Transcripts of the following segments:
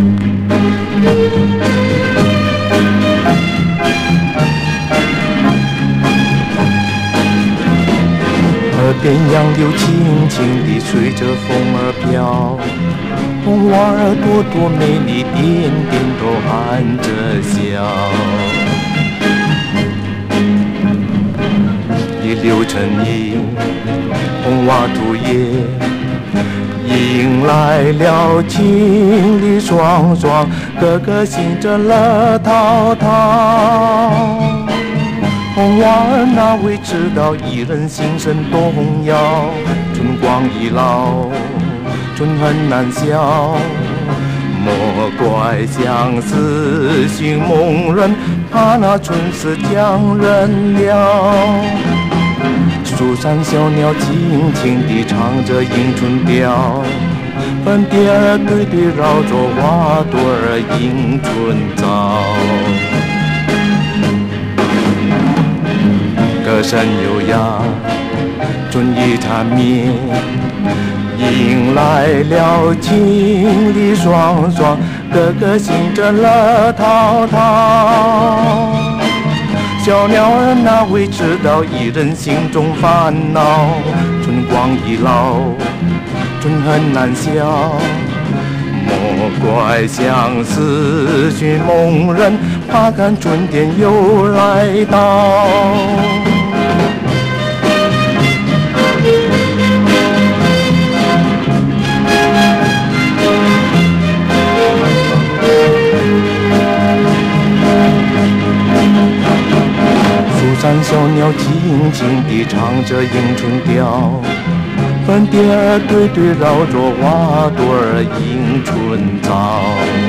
河边杨柳轻轻地随着风儿飘，红花儿朵朵美丽，点点都含着笑。一柳成荫，红花吐叶，迎来了情侣双双，个个心着乐陶陶。红花儿哪会知道一人心生动摇？春光已老，春恨难消。莫怪相思寻梦人，怕那春色将人撩。树上小鸟轻轻地唱着迎春调，粉蝶儿对对绕着花朵儿迎春早。歌声悠扬，春意缠绵，迎来了情侣双双，个个心着乐陶陶。小鸟儿哪会知道一人心中烦恼？春光已老，春恨难消。莫怪相思寻梦人，怕看春天又来到。树上小鸟轻轻地唱着迎春调，粉蝶儿对对绕着花朵儿迎春早。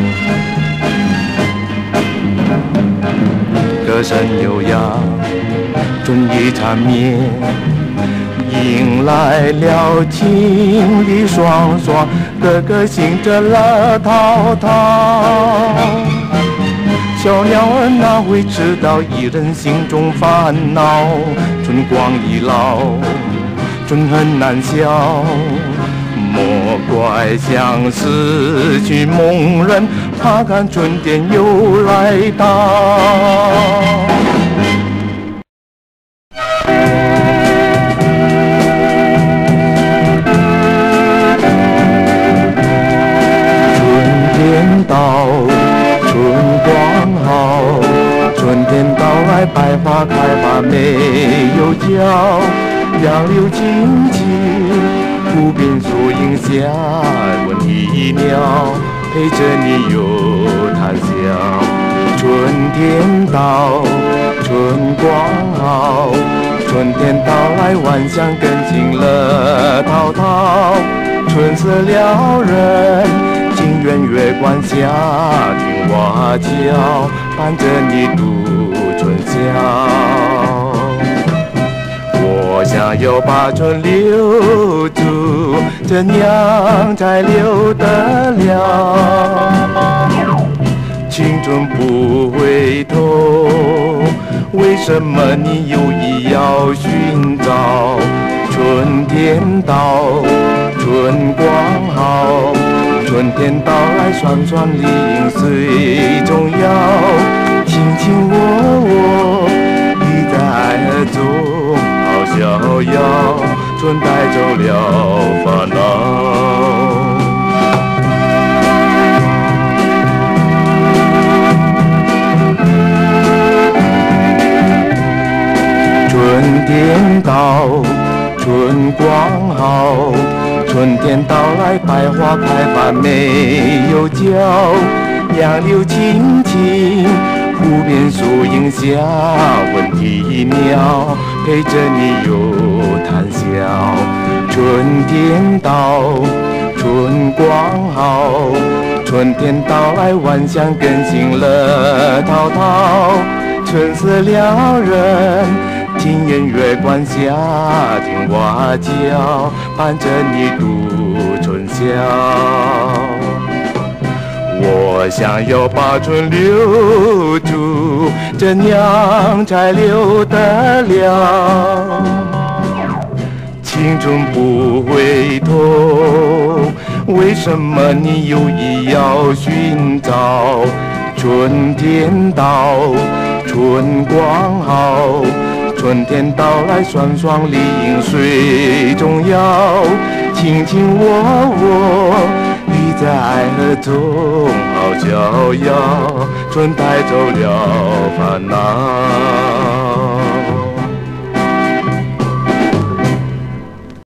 歌声悠扬，春意缠绵，迎来了情侣双双，个个心着乐陶陶。小鸟儿哪会知道一人心中烦恼？春光已老，春恨难消。莫怪相思寻梦人，怕看春天又来到。春天到来，百花开花没有角，杨柳青青，湖边树影下，闻啼鸟，陪着你又谈笑。春天到，春光好，春天到来，万象更新乐陶陶。春色撩人，情愿月光下听蛙叫，伴着你度春宵。我想要把春留住，这娘才留得了。青春不回头，为什么你有意要寻找？春天到，春光好，春天到来，双双离影随中摇，卿卿我我，依在爱河中好逍遥，春带走了烦恼。春天到，春光好，春天到来，百花开放没有角，杨柳青青，湖边树影下，闻啼鸟，陪着你又谈笑。春天到，春光好，春天到来，万象更新乐陶陶。春色撩人，情愿月光下听蛙叫，伴着你度春宵。我想要把春留住，这娘才留得了。青春不回头， 为什么你有意要寻找？春天到，春光好，春天到来，双双丽影水中摇，卿卿我，你在爱河中好逍遥，春带走了烦恼。